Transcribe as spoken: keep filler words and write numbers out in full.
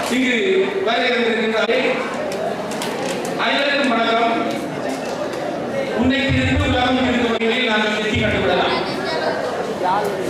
இங்கு வருகின்றாரே அனைவருக்கும் வணக்கம். உன்னை இருந்து உலகம் இருந்த வகையில் நாங்கள் வெற்றி கண்டுவிடலாம்.